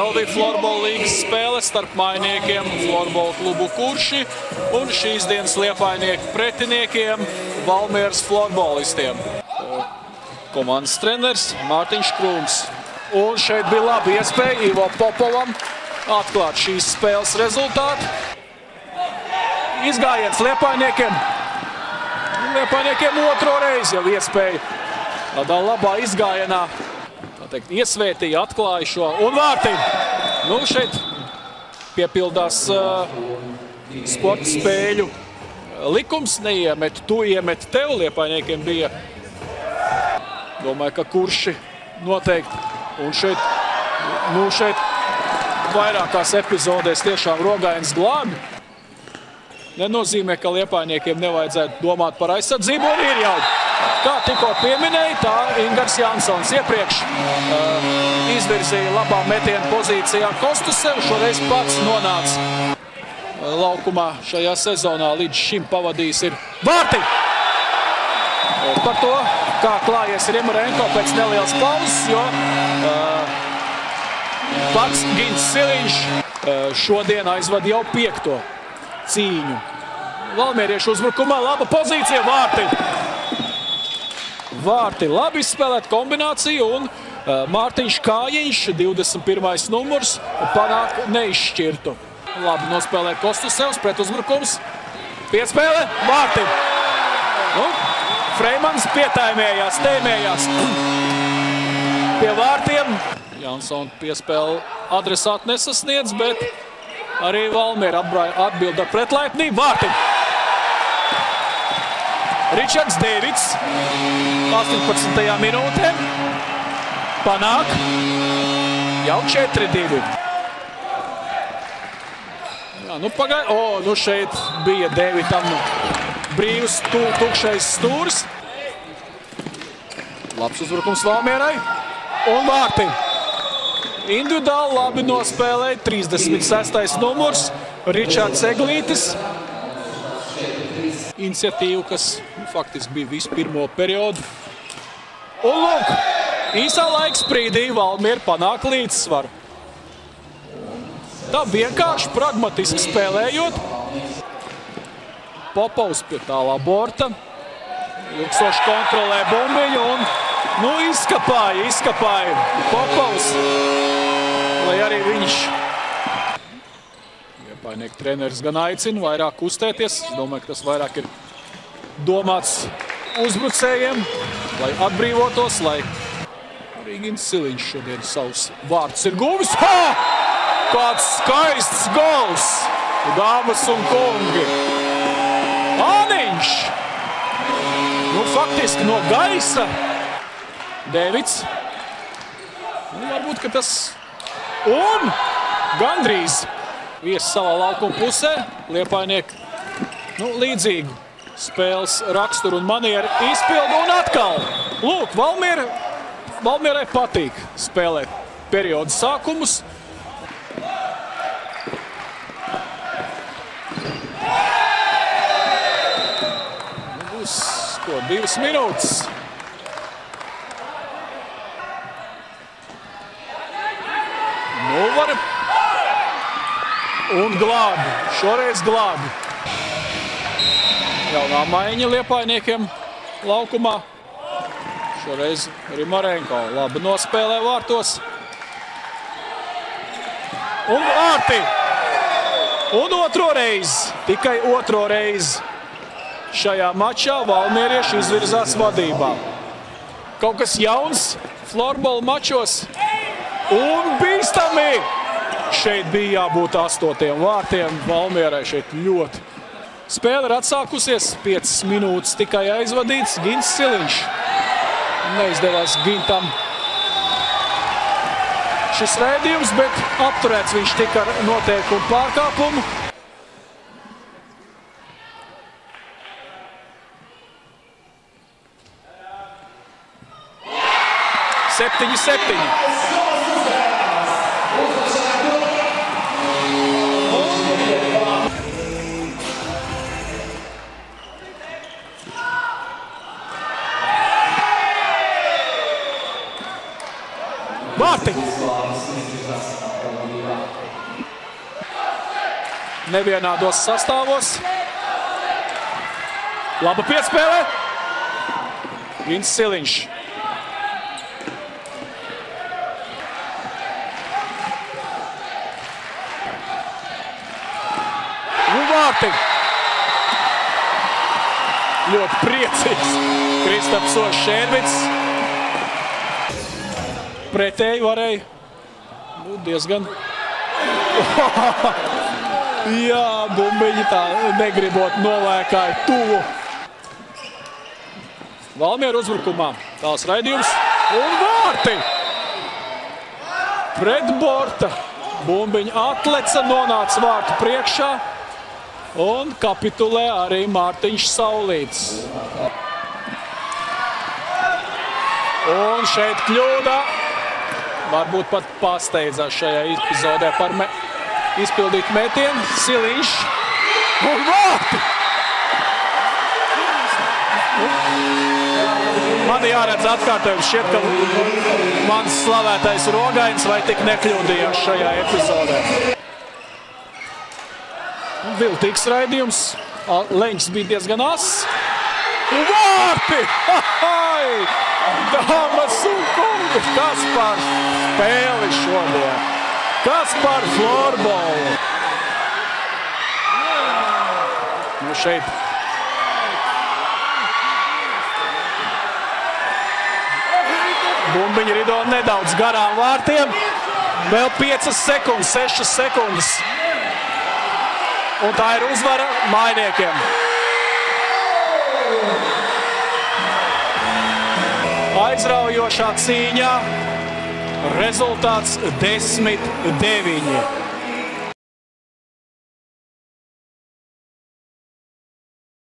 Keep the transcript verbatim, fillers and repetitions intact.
L V Florbola līgas spēle starp mainiekiem Florbola klubu Kurši un šīs dienas Liepājnieku pretiniekiem Valmieras florbolistiem. Komandas treneris Mārtiņš Krūms. Un šeit bija laba iespēja Ivo Popovam atklāt šīs spēles rezultātu. Izgājiens Liepājniekiem. Liepājniekiem otro reizi jau iespēja tādā labā izgājienā. Tā teikt, iesvētīja, atklāja šo un vārti. Nu, šeit piepildās uh, sporta spēļu likums. Neiemet, tu iemet tev. Liepājniekiem bija, domāju, ka Kurši noteikti. Un šeit, nu šeit vairākās epizodēs tiešām Rogains glābi. Nenozīmē, ka Liepājniekiem nevajadzētu domāt par aizsardzību, un ir jau, kā tikko pieminēja, tā Ingars Jansons iepriekš uh, izvirzīja labā metiena pozīcijā Kostusevu, šoreiz pats nonāca uh, laukumā šajā sezonā, līdz šim pavadījis ir vārti. Uh, par to, kā klājies Rimarenko pēc nelielas pauzes, jo uh, pats Gins Siliņš uh, šodien aizvad jau piekto cīņu. Valmieriešu uzbrukumā laba pozīcija, vārti. Vārti labi izspēlēt kombināciju un uh, Mārtiņš Kājiņš, divdesmit pirmais numurs, panāk neizšķirtu. Labi nospēlē Kostusevs, pret uzbrukums. Piespēle, vārti. Nu, Freimans pietaimējās, tēmējās pie vārtiem. Jansona piespēle adresātu nesasniedz, bet arī Valmiera atbild ar pretlaipnību. Vārti! Ričards Dēvids astoņpadsmitajā minūtē panāk jau četri divi. Jā, nu pagai... O, nu šeit bija Dēvidam brīvs tu, tukšais stūrs. Labs uzbrukums Valmierai. Un vārti! Individuāli labi nospēlēja trīsdesmit sestais numurs Ričards Eglītis. Iniciatīva, kas nu, faktiski bija visu pirmo periodu. Un lūk, īsā laika sprīdī Valmiera panāk līdzsvaru. Tā vienkārši pragmatiski spēlējot. Popovs pie tālā borta. Ilgstoši kontrolē bumbiņu un nu, izskapāja, izskapāja Popovs. Lai arī viņš Liepājnieku treneris gan aicina vairāk kustēties. Es domāju, ka tas vairāk ir domāts uzbrucējiem, lai atbrīvotos, lai arī Gins Siliņš šodien savus vārdus ir guvis. Ha! Kāds skaists gols! Dāmas un kungi! Āniņš! Nu, faktiski no gaisa. Dēvids. Nu, varbūt, ka tas... Un gandrīz viesi savā laukuma pusē. Liepājnieki nu, līdzīgu spēles raksturu un manieru izpildu un atkal. Lūk, Valmiera, Valmierai patīk spēlēt periodu sākumus. Būs, ko, divas minūtes. Nu var un glābi, šoreiz glābi. Jaunā maiņa Liepājniekiem laukumā. Šoreiz Rimarenko labi nospēlē vārtos. Un vārti! Un otro reizi, tikai otro reizi šajā mačā valmierieši izvirzās vadībā. Kaut kas jauns florbola mačos. Un bīstami! Šeit bija jābūt astotiem vārtiem. Valmierai šeit ļoti. Spēle ir atsākusies. piecas minūtes tikai aizvadīts. Gins Siliņš. Neizdevās Gintam šis raidījums, bet apturēts viņš tika ar noteikumu pārkāpumu. septiņi septiņi. Vārti! nevienādos sastāvos. Laba piespēle. Vins Siliņš. Un vārti. Ļoti priecīgs Kristaps Šērvits. Pretēji varēja būt diezgan... Jā, bumbiņi tā negribot nolēkāja tuvu. Valmiera uzbrukumā. Tās raidījums un vārti. Pret borta. Bumbiņa atleca, nonāca vārtu priekšā. Un kapitulē arī Mārtiņš Saulīts. Un šeit kļūda. Varbūt pat pasteidzās šajā epizodē par me... izpildīt metienu. Siliņš. Un vārti! Man jāredz atkārtojums. Šķiet, ka mans slavētais Rogains vai tik nekļūdījās šajā epizodē. Viltīgs raidījums. Leņķis bija diezgan ass. Un vārti! Dāmas un kungi! Kas par spēli šodien? Kas par florbolu? Nu šeit. Bumbiņa rido nedaudz garām vārtiem. Vēl piecas sekundes, sešas sekundes. Un tā ir uzvara mainiekiem. Aizraujošā cīņā rezultāts desmit deviņi.